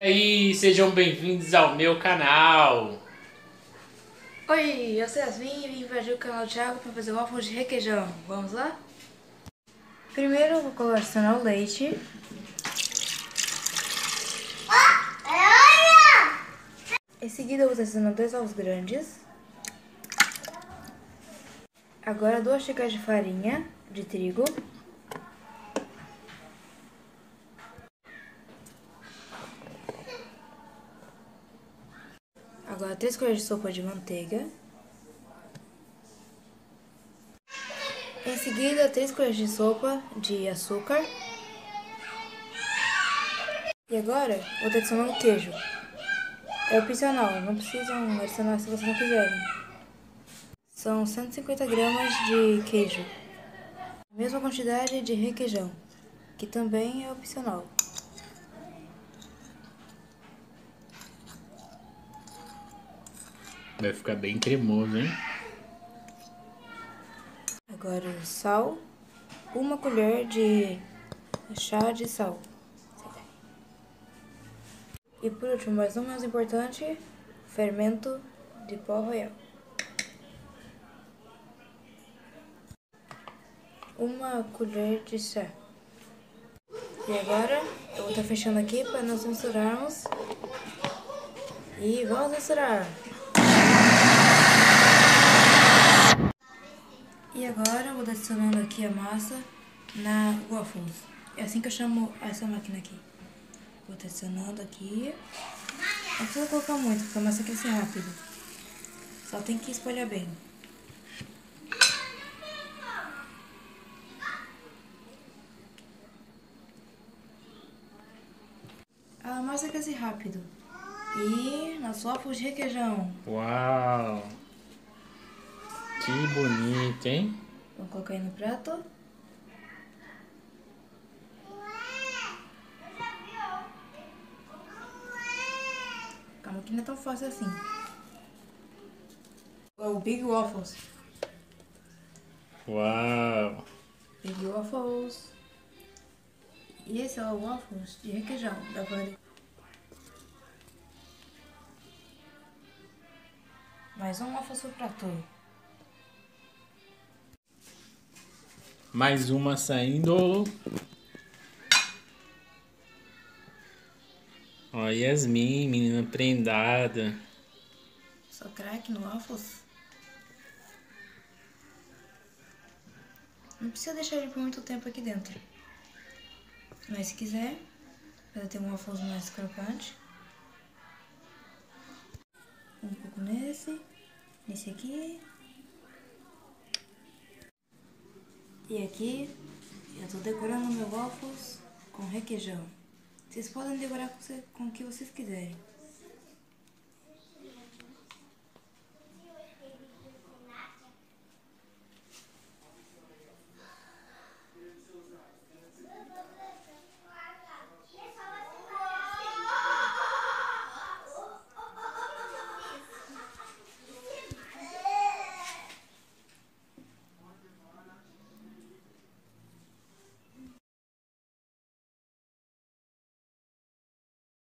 E aí, sejam bem-vindos ao meu canal. Oi, eu sou Yasmin e vim invadir o canal do Thiago para fazer waffles de requeijão. Vamos lá? Primeiro eu vou adicionar o leite. Em seguida eu vou adicionar 2 ovos grandes. Agora 2 xícaras de farinha de trigo. Agora 3 colheres de sopa de manteiga. Em seguida 3 colheres de sopa de açúcar. E agora vou adicionar o queijo. É opcional, não precisam adicionar se vocês não quiserem. São 150 gramas de queijo. A mesma quantidade de requeijão, que também é opcional. Vai ficar bem cremoso, hein? Agora o sal, 1 colher de chá de sal. E por último, mas não menos importante, fermento de pó royal. 1 colher de chá. E agora eu vou estar fechando aqui para nós misturarmos. E vamos misturar! E agora eu vou estar adicionando aqui a massa na waffles. É assim que eu chamo essa máquina aqui. Vou estar adicionando aqui. Não precisa colocar muito, porque a massa cresce rápido. Só tem que espalhar bem. A massa cresce rápido. E nas waffles de requeijão. Uau! Que bonito, hein? Vamos colocar aí no prato. Calma que não é tão fácil assim. O Big Waffles. Uau! Big Waffles. E esse é o waffles de requeijão da Vani. Mais um waffles pro prato. Mais uma saindo. Ó, Yasmin, menina prendada. Só craque no waffles. Não precisa deixar ele por muito tempo aqui dentro. Mas se quiser, para ter um waffles mais crocante. Um pouco nesse aqui. E aqui eu tô decorando meu waffles com requeijão. Vocês podem decorar com o que vocês quiserem.